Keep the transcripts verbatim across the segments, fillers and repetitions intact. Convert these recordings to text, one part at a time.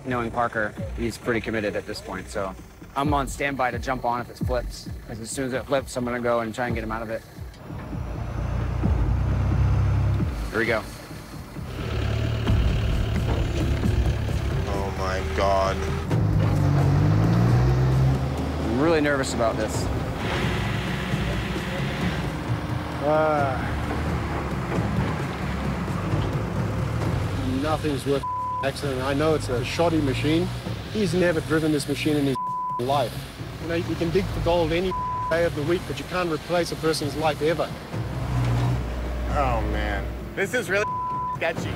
knowing Parker, he's pretty committed at this point, so I'm on standby to jump on if it flips. Because as soon as it flips, I'm gonna go and try and get him out of it. Here we go. Oh my God. I'm really nervous about this. Uh, nothing's worth accident. I know it's a shoddy machine. He's never driven this machine in his life. You know, you can dig for gold any day of the week, but you can't replace a person's life ever. Oh man, this is really sketchy.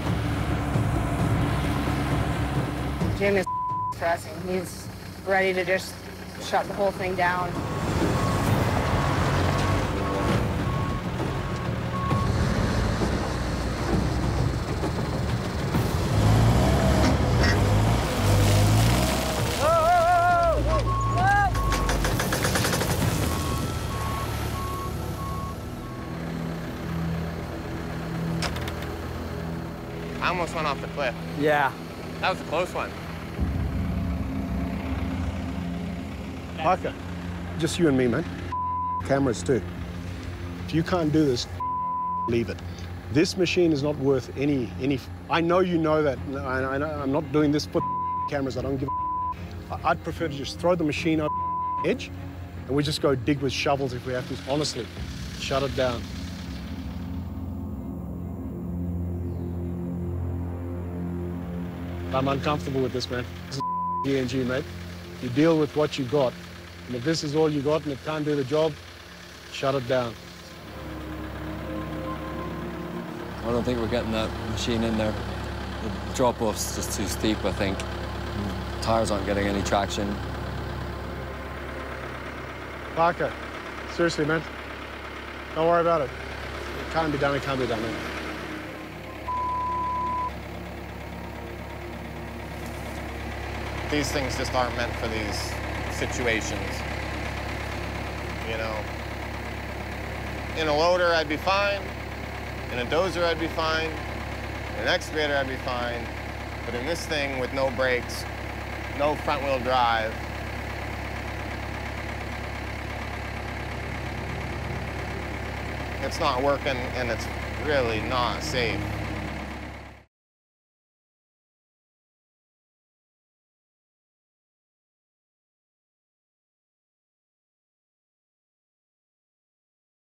Jim is stressing. He's ready to just shut the whole thing down. I almost went off the cliff. Yeah. That was a close one. Parker, just you and me, man. Cameras too. If you can't do this, leave it. This machine is not worth any, any, I know you know that. I, I, I'm not doing this for cameras, I don't give a I'd prefer to just throw the machine over the edge and we just go dig with shovels if we have to. Honestly, shut it down. I'm uncomfortable with this, man. This is G N G, mate. You deal with what you got. And if this is all you got and it can't do the job, shut it down. I don't think we're getting that machine in there. The drop-off's just too steep, I think. The tires aren't getting any traction. Parker, seriously, man. Don't worry about it. It can't be done, it can't be done, man. These things just aren't meant for these situations. You know, in a loader, I'd be fine. In a dozer, I'd be fine. In an excavator, I'd be fine. But in this thing with no brakes, no front-wheel drive, it's not working and it's really not safe.